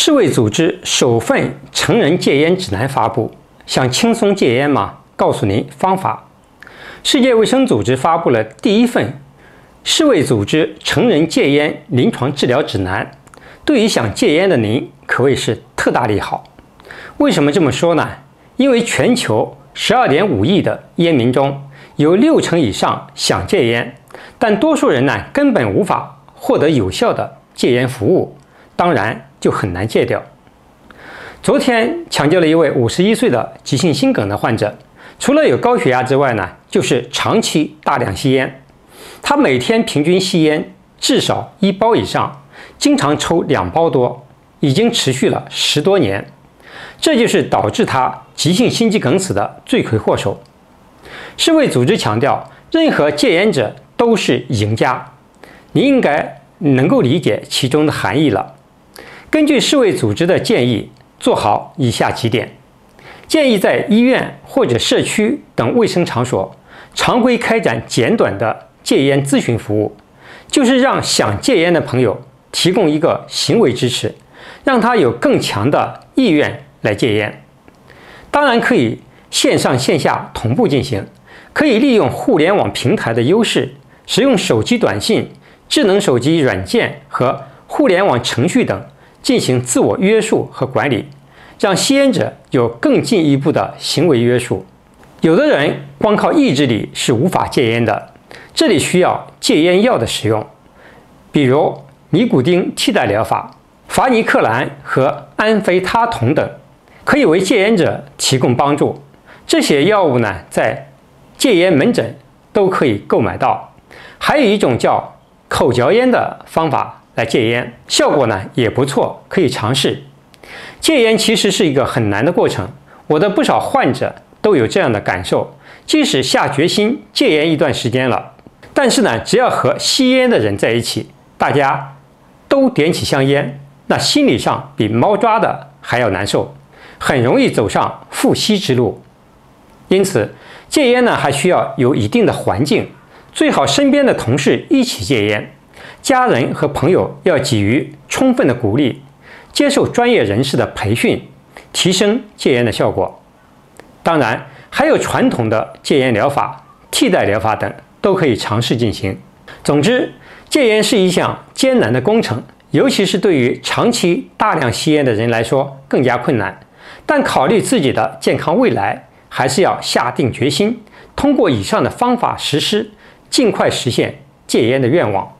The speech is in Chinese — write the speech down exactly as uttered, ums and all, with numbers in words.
世卫组织首份成人戒烟指南发布，想轻松戒烟吗？告诉您方法。世界卫生组织发布了第一份世卫组织成人戒烟临床治疗指南，对于想戒烟的您可谓是特大利好。为什么这么说呢？因为全球 十二点五亿的烟民中，有六成以上想戒烟，但多数人呢根本无法获得有效的戒烟服务，当然就很难戒掉。昨天抢救了一位五十一岁的急性心梗的患者，除了有高血压之外呢，就是长期大量吸烟。他每天平均吸烟至少一包以上，经常抽两包多，已经持续了十多年。这就是导致他急性心肌梗死的罪魁祸首。世卫组织强调，任何戒烟者都是赢家，你应该能够理解其中的含义了。根据世卫组织的建议，做好以下几点：建议在医院或者社区等卫生场所常规开展简短的戒烟咨询服务，就是让想戒烟的朋友提供一个行为支持，让他有更强的意愿来戒烟。当然可以线上线下同步进行，可以利用互联网平台的优势，使用手机短信、智能手机软件和互联网程序等进行自我约束和管理，让吸烟者有更进一步的行为约束。有的人光靠意志力是无法戒烟的，这里需要戒烟药的使用，比如尼古丁替代疗法、伐尼克兰和安非他酮等，可以为戒烟者提供帮助。这些药物呢，在戒烟门诊都可以购买到。还有一种叫口嚼烟的方法来戒烟，效果呢也不错，可以尝试。戒烟其实是一个很难的过程，我的不少患者都有这样的感受，即使下决心戒烟一段时间了，但是呢，只要和吸烟的人在一起，大家都点起香烟，那心理上比猫抓的还要难受，很容易走上负吸之路。因此，戒烟呢还需要有一定的环境，最好身边的同事一起戒烟，家人和朋友要给予充分的鼓励，接受专业人士的培训，提升戒烟的效果。当然，还有传统的戒烟疗法、替代疗法等都可以尝试进行。总之，戒烟是一项艰难的工程，尤其是对于长期大量吸烟的人来说更加困难。但考虑自己的健康未来，还是要下定决心，通过以上的方法实施，尽快实现戒烟的愿望。